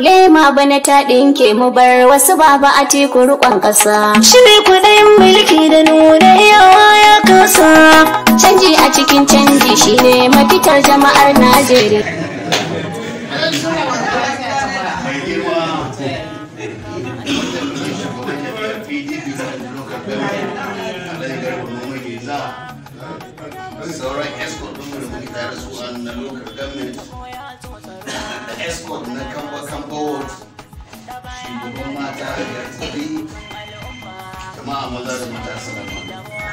Lema bana ta ɗinke mu bar wasu baba a teku riƙon ƙasa. Shiri kuɗin mulki da nuna yawa ya kasa. Canji a cikin canji shine mafitar jama'ar Najeriya. Sauran escort ɗin da muke tare su na local government da escort na kamba ward, shugaban mata da tsari, jama'a maza da mata salama.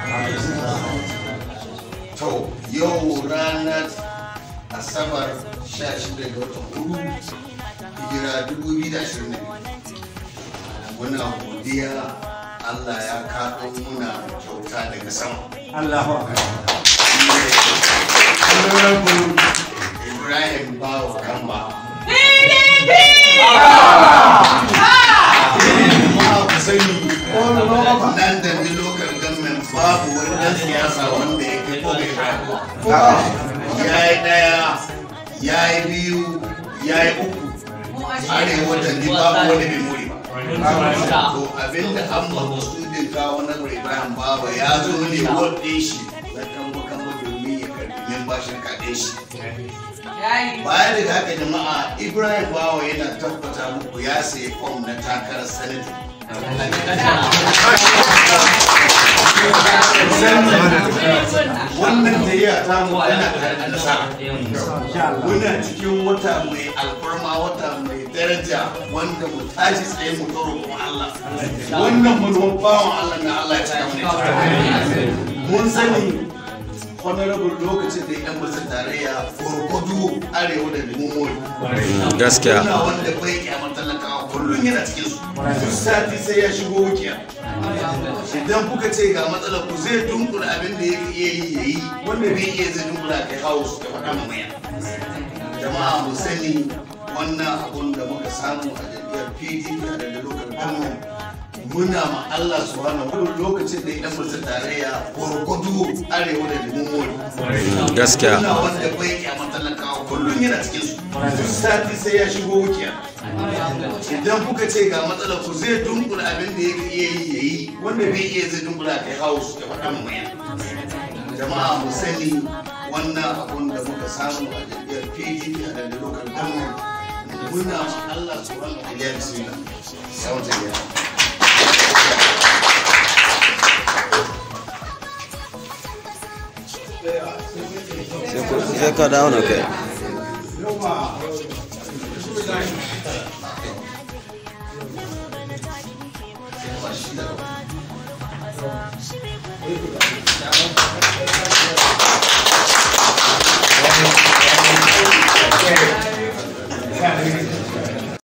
To yau ranar Asabar 16 ga watan Hudu hijira 2022. Muna godiya Allah ya kaɗo muna kyauta daga sama. Allahu Akbar. Ibrahim Bawo Kamba. Nan da ni local government babu wani ɗan siyasa wanda ya kai ko ya yi ɗaya, ya yi biyu, ya yi uku. Arewa da ni babu wani bai more ba. To abinda an maksudin kawo na Ibrahim Bawo ya zo ne wadda shi na kamba domin ya karbi membashin kaɗe shi. Bayan da haka jama'a Ibrahim Bawo yana tabbata muku ya sayi fom na takarar sanata. Wannan tafiya ta mu yana tare da nasara. Muna cikin wata mai alfarma, wata mai daraja wanda mu tashi tsaye mu tsoro kuma Allah. Wannan mulwan bawan Allah na Allah ya cika mana. Mun sani honorable lokacin da ya ɗan tarayya gwargwado arewa da limomori. Gaskiya. Kuna wanda bai kyamar talakawa kullum yana cikin su. Duk sati sai ya shigo wukiya. Idan kuka ce ga matsalar ku zai dunkula abin da yake iya yi ya yi, wanda bai iya zai dunkula kai house da faɗa mamaya. Jama'a mu sani wannan abun da muka samu a jam'iyyar PDP a daga lokacin gwamnati. Muna ma Allah subhanahu wa lokacin da idan mutum tarayya gwargwado arewa da limomori. Gaskiya. Kuna wanda bai kyamar talakawa kullum yana cikin su. Duk sati sai ya shigo wukiya. Idan kuka ce ga matsalar ku zai dunkula abin da yake iya yi ya yi, wanda bai iya zai dunkula kai house da faɗa mamaya. Jama'a mu sani wannan abun da muka samu a jam'iyyar PDP a daga lokacin gwamnati. Muna ma Allah subhanahu wa ta'ala bismillah. Yawon tafiya. Sai ka dawo na kai. Thank you.